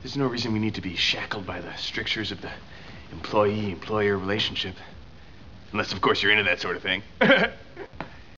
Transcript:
There's no reason we need to be shackled by the strictures of the employee-employer relationship. Unless, of course, you're into that sort of thing.